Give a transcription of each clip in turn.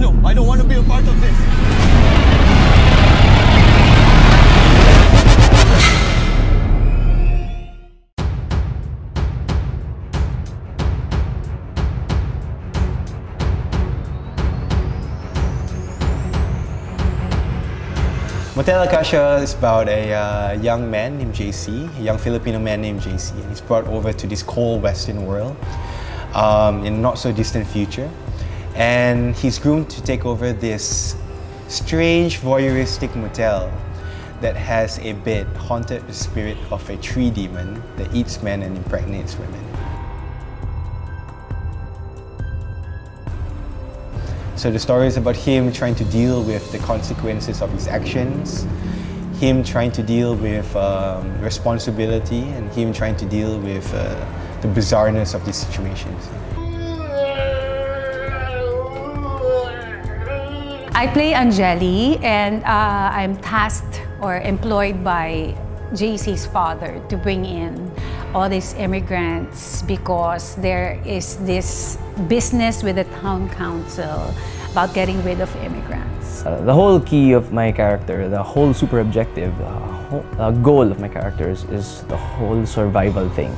No, I don't want to be a part of this. Motel Acacia is about a young man named JC, a young Filipino man named JC, and he's brought over to this cold Western world in a not so distant future. And he's groomed to take over this strange voyeuristic motel that has a bit haunted the spirit of a tree demon that eats men and impregnates women. So the story is about him trying to deal with the consequences of his actions, him trying to deal with responsibility, and him trying to deal with the bizarreness of these situations. I play Anjali, and I'm tasked or employed by JC's father to bring in all these immigrants because there is this business with the town council about getting rid of immigrants. The whole key of my character, the whole super objective, goal of my characters is the whole survival thing.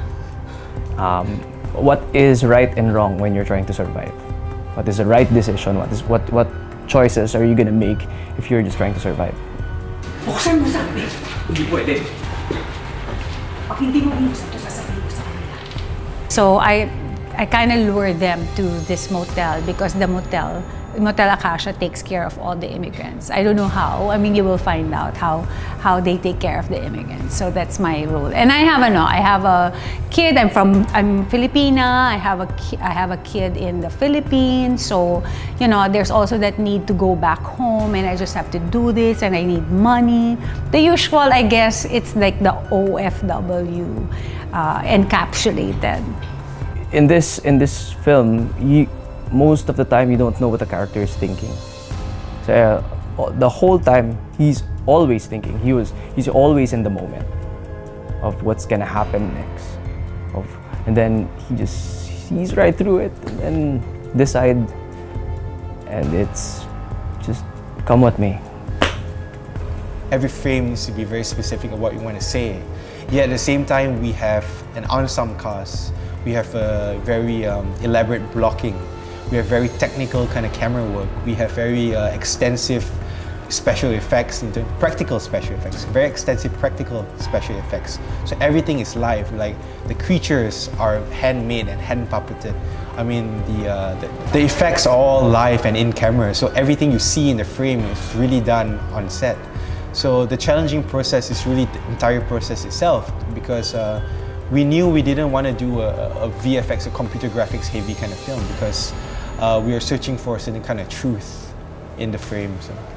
What is right and wrong when you're trying to survive? What is the right decision? What choices are you gonna make if you're just trying to survive? Buksan mo sabi. Hindi pwede. Pag hindi mo binuksan ito, sasabihin ko sa kanila. So I kind of lure them to this motel because the Motel Acacia takes care of all the immigrants. I don't know how. I mean, you will find out how they take care of the immigrants. So that's my role. And I have a kid. I'm Filipina. I have a kid in the Philippines. So you know, there's also that need to go back home, and I just have to do this, and I need money. The usual, I guess, it's like the OFW encapsulated. In this film, most of the time you don't know what the character is thinking. So the whole time he's always thinking. He's always in the moment of what's gonna happen next. And then he sees right through it and then decide. And it's just come with me. Every frame needs to be very specific of what you want to say. Yet at the same time, we have an ensemble cast. We have a very elaborate blocking. We have very technical kind of camera work. We have very extensive special effects, practical special effects, very extensive practical special effects. So everything is live. Like the creatures are handmade and hand puppeted. I mean, the effects are all live and in camera. So everything you see in the frame is really done on set. So the challenging process is really the entire process itself, because we knew we didn't want to do a VFX, a computer graphics heavy kind of film, because we are searching for a certain kind of truth in the frame. So.